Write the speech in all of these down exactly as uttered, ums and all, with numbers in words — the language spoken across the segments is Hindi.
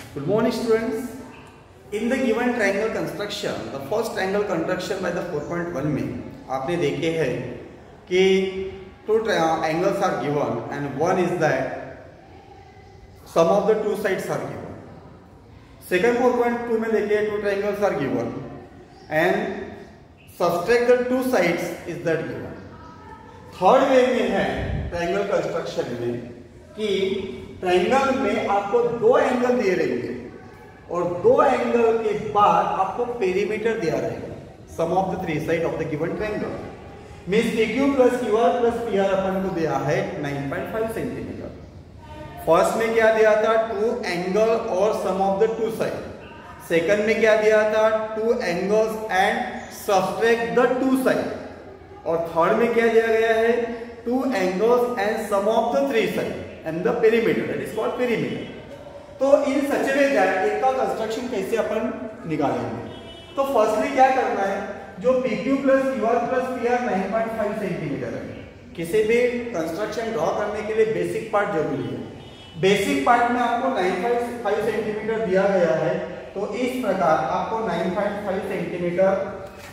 Good morning, students. In the given triangle construction, the first triangle construction by the four point one में आपने देखे हैं कि two angles are given and one is that sum of the two sides are given. Second four point two में देखिए two triangles are given and subtract the two sides is that given. Third way में है triangle construction में कि ट्रायंगल में आपको दो एंगल दिए रहेंगे और दो एंगल के बाद आपको पेरीमीटर दिया रहेगा sum of the three side of the given triangle means PQ plus QR plus PR अपन को दिया है nine point five centimetre. First में क्या दिया था टू एंगल और sum of the two side. Second में क्या दिया था two angles and subtract the two side. और थर्ड में क्या दिया गया है two angles and sum of the three side and the perimeter, that is called perimeter. तो इन सच वे दैट एक का कंस्ट्रक्शन कैसे अपन निकालेंगे. तो फर्स्टली क्या करना है जो P Q plus Q R plus P R nine point five centimetre है. किसी भी कंस्ट्रक्शन ड्रॉ करने के लिए बेसिक पार्ट जरूरी है. बेसिक पार्ट में आपको नाइन पॉइंट फाइव सेंटीमीटर दिया गया है तो इस प्रकार आपको नाइन पॉइंट फाइव सेंटीमीटर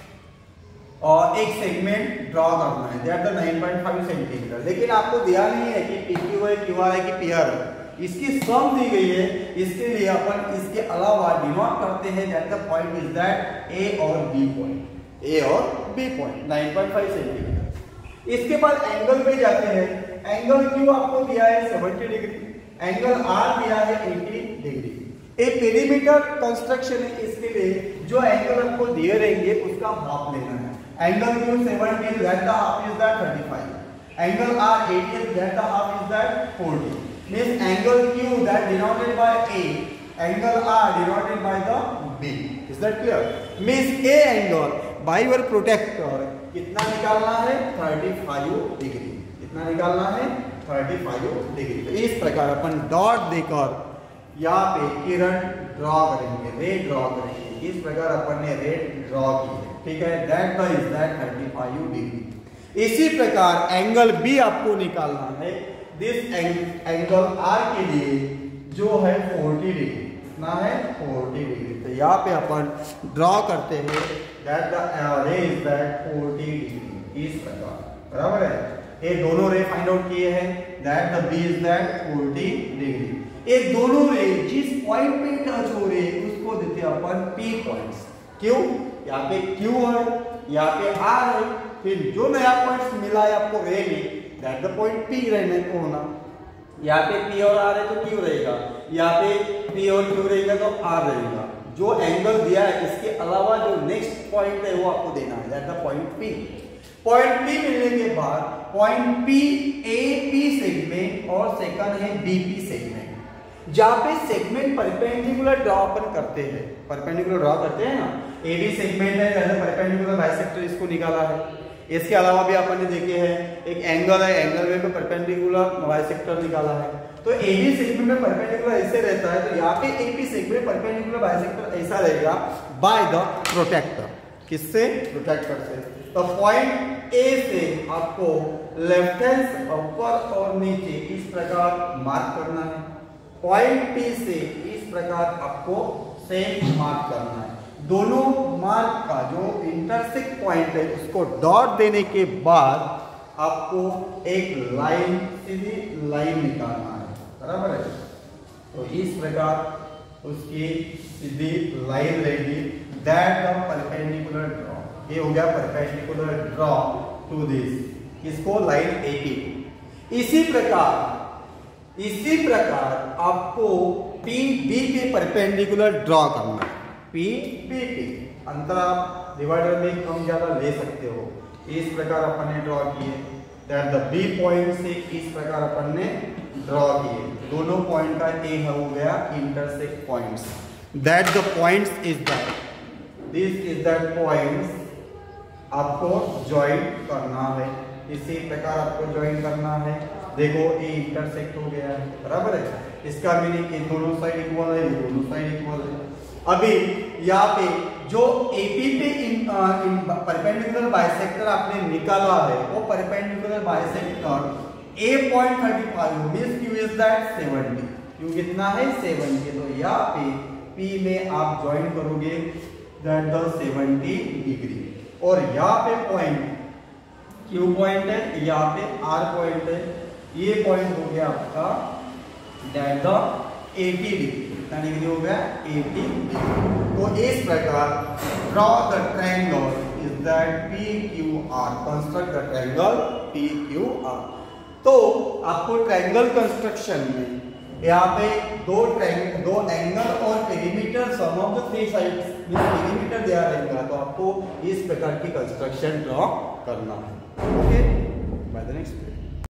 और एक सेगमेंट ड्रॉ करना है that the nine point five centimetre. लेकिन आपको दिया नहीं है कि पीक्यू है क्यूआर है कि पीआर है. इसकी सम दी गई है. इसके लिए अपन इसके अलावा डिनोट करते हैं that the point is that A और बी पॉइंट. ए और B point nine point five centimetre. इसके बाद एंगल पे जाते हैं. एंगल क्यू आपको दिया है सेवेंटी डिग्री. एंगल आर दिया है एटी डिग्री. एक पेरीमीटर कंस्ट्रक्शन है. इसके लिए जो एंगल आपको दिए रहेंगे उसका हाफ लेना है. Angle Q seventy, that the half is that thirty-five. Angle R eighty, that the half is that forty. Means angle Q that denoted by A, angle R denoted by the B. Is that clear? Means A angle by your protector कितना निकालना है thirty-five डिग्री. कितना निकालना है thirty-five डिग्री. तो इस प्रकार अपन डॉट देकर यहाँ पे किरण ड्रॉ करेंगे, रे ड्रॉ करेंगे. इस प्रकार अपन ने रे ड्रॉ की है. ठीक है. That is that thirty-five degree. इसी प्रकार एंगल बी आपको निकालना है. दिस एंगल आर के लिए जो है forty डिग्री. कितना है forty डिग्री. तो यहाँ पे अपन ड्रॉ करते हैं that the ray is that forty degree. इस प्रकार बराबर है. ये दोनों रे फाइंड आउट किए हैं that the B is that forty degree. ये दोनों रे जिस पॉइंट पे टच हो रहे उसको देते हैं अपन पी पॉइंट्स. क्यों? यहाँ पे Q है, यहाँ पे R है. फिर जो नया पॉइंट मिला है आपको रे में दैट द पॉइंट P रहने को होना. यहाँ पे P और R है तो Q रहेगा. यहाँ पे P और Q रहेगा तो R रहेगा. जो एंगल दिया है इसके अलावा जो नेक्स्ट पॉइंट है वो आपको देना है that the point P. Point P मिलने के बाद point P A P segment और सेकंड है B P सेगमेंट. जहाँ पे सेगमेंट परपेंडिकुलर ड्रॉ अपन करते हैं. परपेंडिकुलर ड्रॉ करते हैं ना. ए बी सेगमेंट है जैसे परपेंडिकुलर बाइसेक्टर इसको निकाला है. इसके अलावा भी अपन ने देखे हैं एक एंगल है. एंगल में परपेंडिकुलर बाइसेक्टर निकाला है. तो ए बी सेगमेंट में परपेंडिकुलर ऐसे रहता है तो यहाँ पे A B segment perpendicular bisector ऐसा रहेगा बाय द प्रोटेक्टर. किससे? प्रोटेक्टर से. तो पॉइंट ए से आपको लेफ्ट हैंड ऊपर और नीचे इस प्रकार मार्क करना है. पॉइंट P से इस प्रकार आपको सेम मार्क करना है. दोनों मार्क का जो इंटरसेक्ट पॉइंट है उसको डॉट देने के बाद आपको एक लाइन सीधी लाइन निकालना है. बराबर है. तो इस प्रकार उसकी सीधी लाइन रहेगी दैट द परपेंडिकुलर ड्रॉ. ये हो गया परपेंडिकुलर ड्रॉ टू दिस. इसको लाइन एटी. इसी प्रकार इसी प्रकार आपको P B के परपेंडिकुलर ड्रॉ करना है. P B P अंतर आप डिवाइडर में कम ज्यादा ले सकते हो. इस प्रकार अपन ने ड्रॉ किए दैट द B पॉइंट से इस प्रकार अपन ने ड्रॉ किए. दोनों पॉइंट का ए हो गया intersect points. That the points is that this is that points आपको ज्वाइन करना है. इसी प्रकार आपको ज्वाइन करना है. देखो ए इंटरसेक्ट हो गया है. बराबर है. इसका मीनिंग ये दोनों साइड इक्वल है, ये दोनों साइड इक्वल है. अभी यहाँ पे जो एपी पे इन, आ, इन परपेंडिकुलर बाइसेक्टर आपने निकाला है वो perpendicular bisector A point thirty five means Q is that seventy. Q कितना है सेवेंटी, तो यहाँ पे P में आप ज्वाइन करोगे दैट द सेवेंटी डिग्री, और यहाँ पे पॉइंट Q पॉइंट है, यहाँ पे R पॉइंट है, ये पॉइंट हो गया आपका दैट द एटी डिग्री। कितना डिग्री हो गया एटी डिग्री। तो इस प्रकार draw the triangle is that P Q R, construct the triangle P Q R। तो आपको ट्रायंगल कंस्ट्रक्शन में यहाँ पे दो ट्रायंगल, दो एंगल और perimeter, sum of the three sides में पेरीमीटर दिया रहेगा, तो आपको इस प्रकार की कंस्ट्रक्शन ड्रॉ करना है। Okay, bye the next.